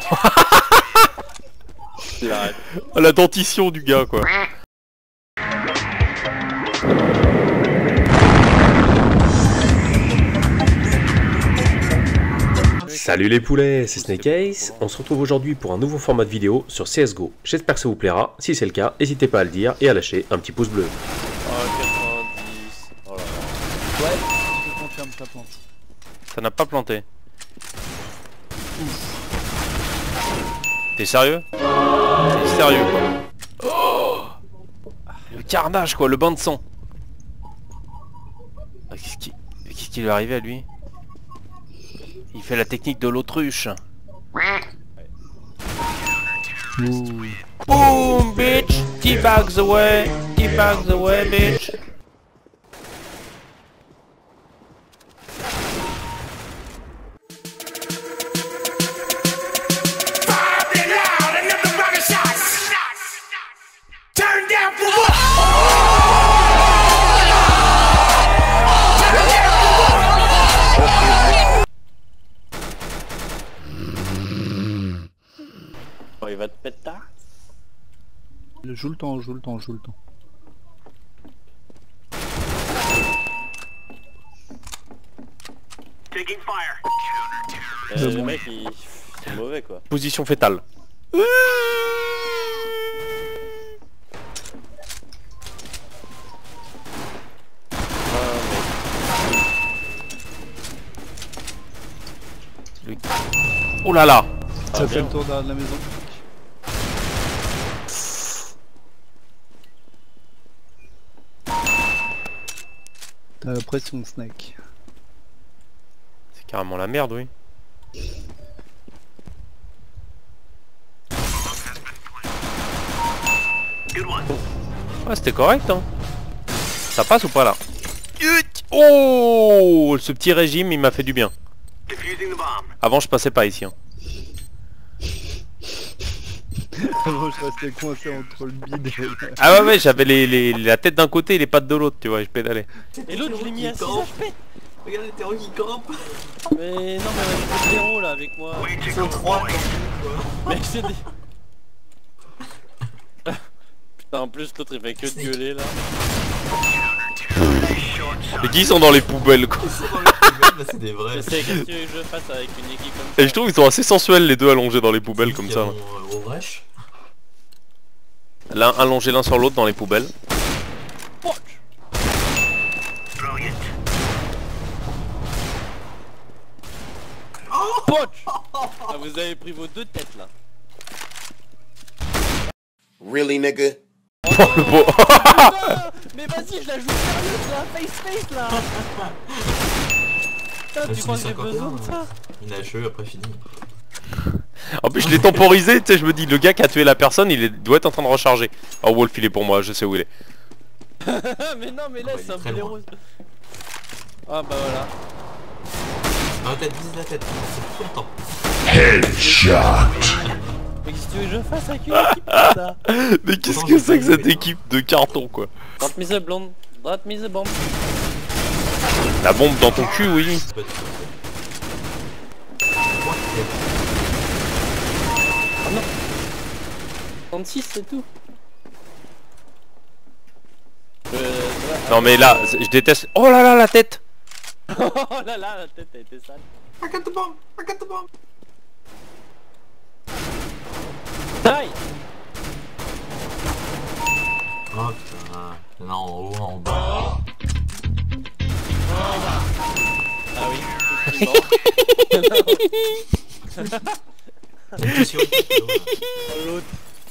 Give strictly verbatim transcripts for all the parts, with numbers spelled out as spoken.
Oh, la dentition du gars quoi. Salut les poulets, c'est Snake Ace. On se retrouve aujourd'hui pour un nouveau format de vidéo sur C S G O. J'espère que ça vous plaira. Si c'est le cas, n'hésitez pas à le dire et à lâcher un petit pouce bleu. Oh, quatre-vingt-dix. Oh là là. Ouais, je confirme, ça plante. Ça n'a pas planté. T'es sérieux? T'es sérieux quoi? Oh, le carnage quoi, le bain de sang. Qu'est-ce qui... Qu'est-ce qui lui est arrivé à lui? Il fait la technique de l'autruche. Boom bitch, T-bags away, T-bags away bitch. Il va te péter. Joue le temps, joue le temps, joue le temps. Euh, le mec il... c'est mauvais quoi. Position fétale. Oh là là. Ça Ah, fait bien. le tour de la maison. T'as la pression, Snake. C'est carrément la merde, oui. Ouais, c'était correct, hein. Ça passe ou pas là? Oh, ce petit régime, il m'a fait du bien. Avant, je passais pas ici. Hein. Moi je restais coincé entre le bide et... Ah ouais, ouais, j'avais les, les, la tête d'un côté et les pattes de l'autre, tu vois, je pédalais. Et l'autre je l'ai mis à six H P. Regarde les terreaux qui campent. Mais non mais on a des zéro là avec moi. Ils sont trois. Mec c'est des... Putain en plus l'autre il fait que de gueuler là. Les qui sont dans les poubelles quoi. Ils sont dans les poubelles, là c'est des vrais. Je sais, qu'est-ce que tu veux que je fasse avec une équipe comme Et ça? je trouve qu'ils sont assez sensuels les deux allongés dans les poubelles comme ça. Au, au brèche. L'un allongé l'un sur l'autre dans les poubelles. Poch. Ah, vous avez pris vos deux têtes là. Really, nigga? Oh, le beau. Putain, mais vas-y je la joue sérieuse là, face face là. Putain tu crois que j'ai besoin de ça? Il a jeu après fini. En plus je l'ai temporisé, tu sais, je me dis le gars qui a tué la personne il est... doit être en train de recharger. Oh Wolf il est pour moi, je sais où il est. Mais non mais là Ah bah, il c'est est un très poulet loin. rose. Ah bah voilà. Ah la tête, vise la tête, c'est tout le temps. Mais qu'est-ce que tu veux que je fasse avec une équipe comme ça? Mais qu'est-ce que c'est que cette équipe de carton quoi? Drop me the blonde, drop me the bomb. La bombe dans ton cul oui. Oh non trente-six c'est tout. Euh, Non mais là, je déteste... Oh là là la tête. oh là là la tête a été sale. I got the bomb, I got the bomb. Aïe. Oh putain, là en haut, en bas. Ah oui, effectivement. Attention. L'autre.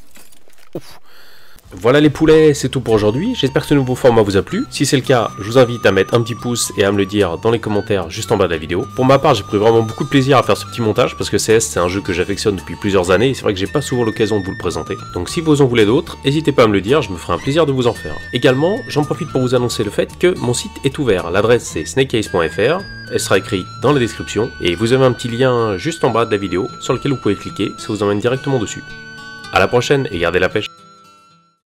Voilà les poulets, c'est tout pour aujourd'hui. J'espère que ce nouveau format vous a plu. Si c'est le cas, je vous invite à mettre un petit pouce et à me le dire dans les commentaires juste en bas de la vidéo. Pour ma part, j'ai pris vraiment beaucoup de plaisir à faire ce petit montage parce que C S c'est un jeu que j'affectionne depuis plusieurs années et c'est vrai que j'ai pas souvent l'occasion de vous le présenter. Donc si vous en voulez d'autres, n'hésitez pas à me le dire, je me ferai un plaisir de vous en faire. Également, j'en profite pour vous annoncer le fait que mon site est ouvert. L'adresse c'est snake ace point f r, elle sera écrite dans la description et vous avez un petit lien juste en bas de la vidéo sur lequel vous pouvez cliquer, ça vous emmène directement dessus. A la prochaine et gardez la pêche.